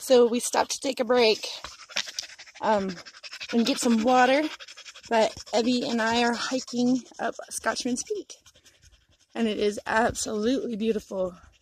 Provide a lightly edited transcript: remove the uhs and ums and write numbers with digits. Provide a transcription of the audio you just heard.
So we stopped to take a break and get some water. But Ebbie and I are hiking up Scotchman's Peak. And it is absolutely beautiful.